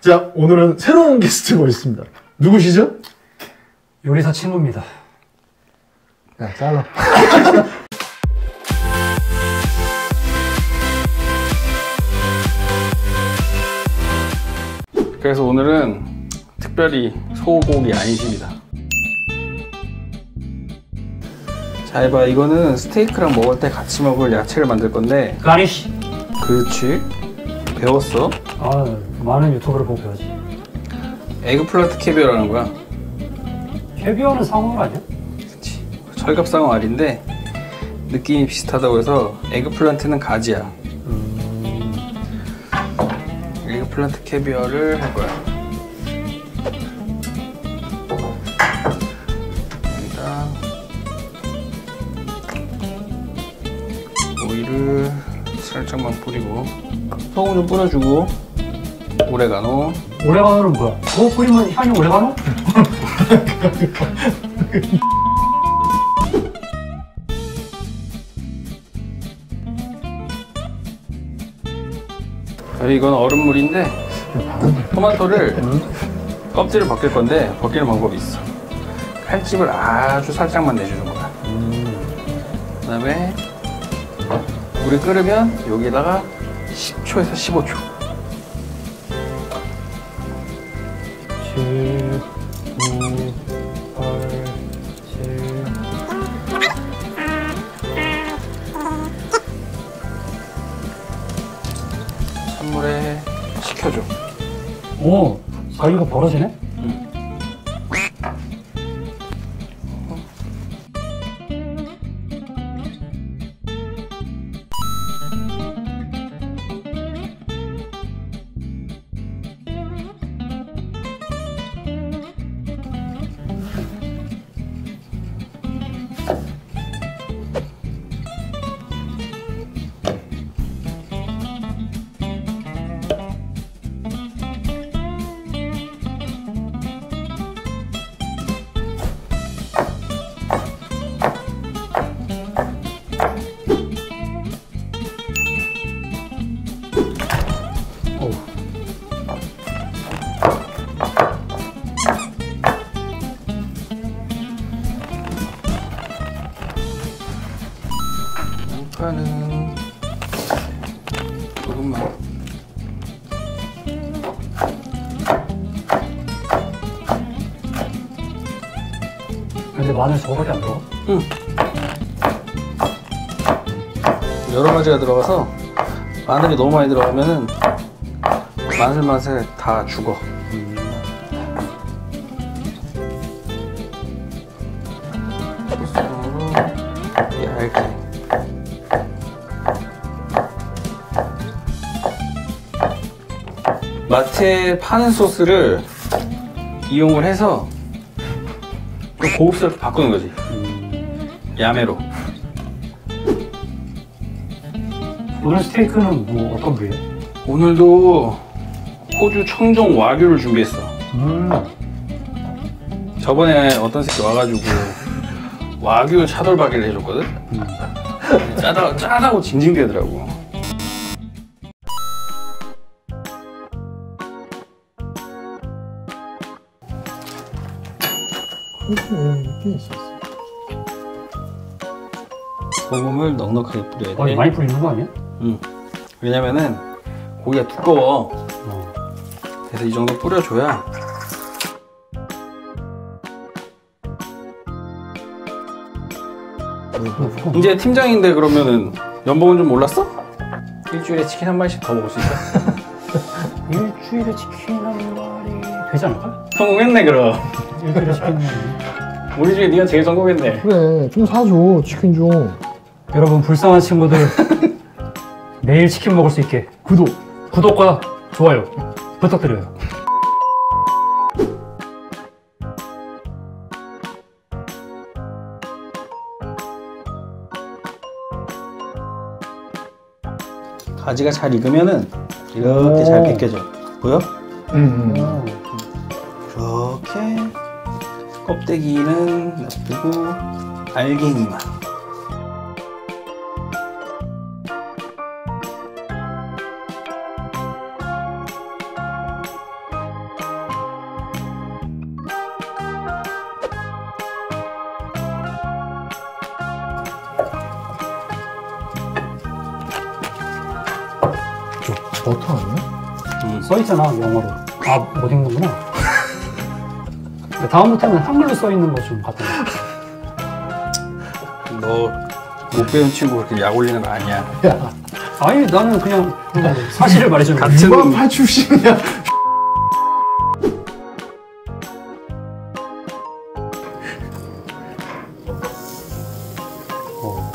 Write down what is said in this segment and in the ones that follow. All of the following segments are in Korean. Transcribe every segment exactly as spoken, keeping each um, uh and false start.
자, 오늘은 새로운 게스트가 있습니다. 누구시죠? 요리사 친구입니다. 야, 잘라. 그래서 오늘은 특별히 소고기 안심이다. 자, 해봐. 이거는 스테이크랑 먹을 때 같이 먹을 야채를 만들 건데. 가니쉬. 그렇지. 배웠어? 아, 많은 유튜브를 보고 배우지. 에그플란트 캐비어라는 거야. 캐비어는 상어가 아니야? 그치. 철갑상어 알인데 느낌이 비슷하다고 해서 에그플란트는 가지야. 음... 에그플란트 캐비어를 할 거야. 여기다 오일을 살짝만 뿌리고 소금 좀 뿌려주고 오레가노. 오레가노는 뭐야? 그거 뿌리면 향이 오레가노? 이건 얼음물인데 토마토를 껍질을 벗길 건데 벗기는 방법이 있어. 칼집을 아주 살짝만 내주는 거야. 그 다음에 물이 끓으면 여기다가 십 초에서 십오 초. 칠, 구, 팔, 칠. 찬물에 식혀줘. 오, 사이가 벌어지네? 응. 양파는 조금만. 근데 마늘 저거밖에 안 들어가? 응. 여러 가지가 들어가서 마늘이 너무 많이 들어가면은 마늘 맛을 다 죽어. 소스로 얇게. 마트에 파는 소스를 이용을 해서 좀 고급스럽게 바꾸는 거지. 야매로. 오늘 스테이크는 뭐 어떤 부위야? 오늘도 호주 청정 와규를 준비했어. 음. 저번에 어떤 새끼 와가지고 와규 차돌박이를 해줬거든? 음. 짜다, 짜다고 징징대더라고. 이렇게 있었어. 소금을 넉넉하게 뿌려야 돼. 어, 많이 뿌리는 거 아니야? 응. 왜냐면은 고기가 두꺼워. 어. 그래서 이 정도 뿌려줘야. 이제 팀장인데 그러면은 연봉은 좀 올랐어? 일주일에 치킨 한 마리씩 더 먹을 수 있어? 일주일에 치킨 한 마리 되지 않을까? 성공했네 그럼. 일주일에 치킨 한 마리. 우리 중에 네가 제일 성공했네. 그래, 좀 사줘. 치킨 좀. 여러분 불쌍한 친구들 매일 치킨 먹을 수 있게 구독, 구독과 좋아요 부탁드려요. 가지가 잘 익으면은 이렇게 잘 벗겨져. 보여? 응, 응. 이렇게 껍데기는 놔두고 알갱이만. 버터 아니야? 음. 써있잖아, 영어로. 아, 못 읽는구나. 다음부터는 한글로 써있는 거 좀 갖다 놔. 너 못 배운 친구 그렇게 약 올리는 거 아니야. 야, 아니, 나는 그냥 사실을 말해주는 거야. 같은- 유학파 출신이야. 어.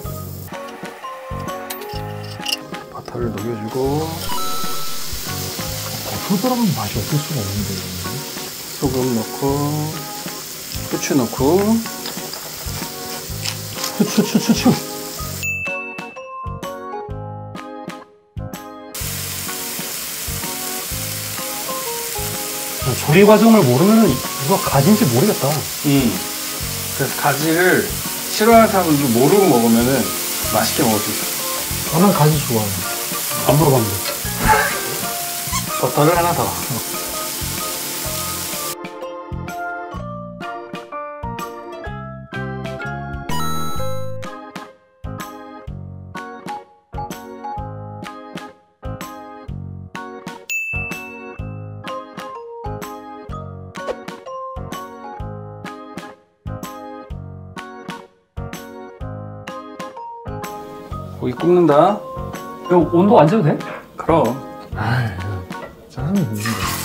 버터를 녹여주고 버터 들어가면 맛이 없을 수가 없는데. 소금 넣고 후추 넣고 추추추추추. 조리 과정을 모르면 이거 가진지 모르겠다. 음. 그래서 가지를 싫어하는 사람들도 모르고 먹으면은 맛있게 먹을 수 있어. 아, 난 가지 좋아해. 안 물어봤는데. 버터를 하나 더. 고기 굽는다. 이거 온도 안 재도 돼? 그럼. 아이, 짠 있는데.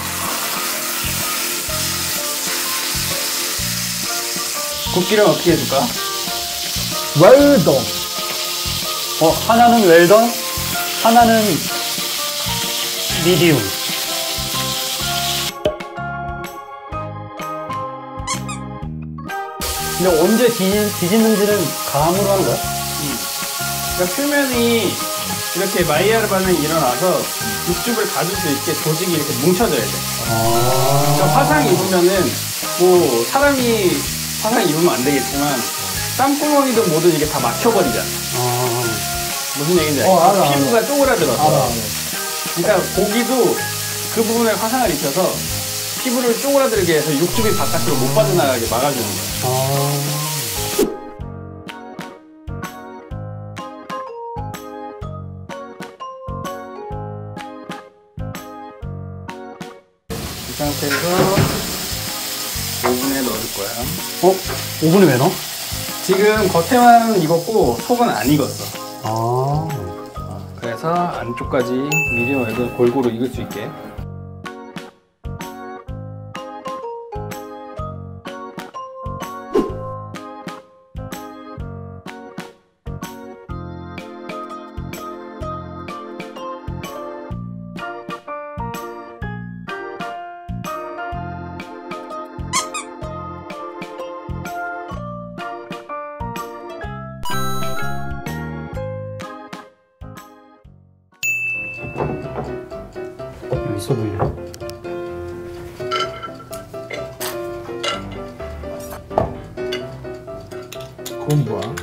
굽기를 어떻게 해줄까? 웰던. 어, 하나는 웰던, 하나는 미디움. 근데 언제 뒤, 뒤집는지는 감으로 하는 거야? 그러니까 표면이 이렇게 마이야르 반응이 일어나서 육즙을 가질 수 있게 조직이 이렇게 뭉쳐져야 돼. 그러니까 화상 입으면은 뭐 사람이 화상 입으면 안 되겠지만 땀구멍이든 뭐든 이게 다 막혀버리잖아. 아, 무슨 얘기인지 알지? 어, 알아, 알아. 피부가 쪼그라들어서. 알아, 알아. 그러니까 고기도 그 부분에 화상을 입혀서 피부를 쪼그라들게 해서 육즙이 바깥으로 못 빠져나가게 막아주는 거야. 아. 이 상태에서 오븐에 넣어줄 거야. 어? 오븐에 왜 넣어? 지금 겉에만 익었고 속은 안 익었어. 아. 그래서 안쪽까지 미디엄 웰던 골고루 익을 수 있게. 여기 있어 보이네. 그건 뭐야?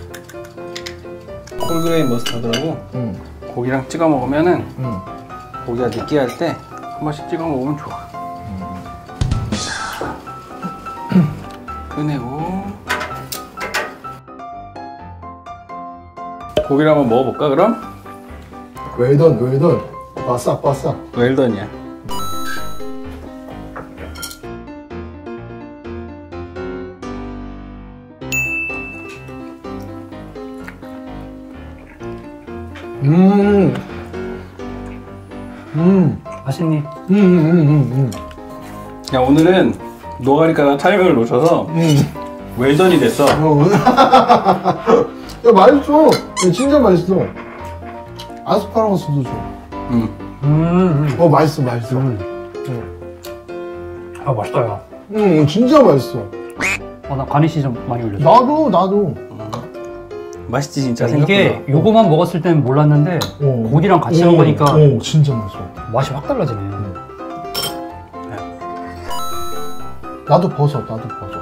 홀그레인 머스타드라고 응, 고기랑 찍어 먹으면은 응. 고기가 느끼할 때 한 번씩 찍어 먹으면 좋아. 자, 꺼내고 고기를 한번 먹어볼까 그럼? 웰던, 웰던. 바싹, 바싹. 웰던이야. 음. 음. 맛있니? 음, 음, 음, 음. 야, 오늘은 노가리카가 타이밍을 놓쳐서 음. 웰던이 됐어. 어. 야, 맛있어. 야, 진짜 맛있어. 아스파라거스도 줘. 음. 음. 어, 맛있어, 맛있어. 아, 맛있다, 야. 응, 진짜 맛있어. 어, 나 가니시 좀 많이 올려줘. 나도, 나도. 맛있지 진짜. 이게 생각보다. 요거만 먹었을 때는 몰랐는데 어. 고기랑 같이 어, 먹으니까 어, 진짜 맛있어. 맛이 확 달라지네. 나도 버섯, 나도 버섯.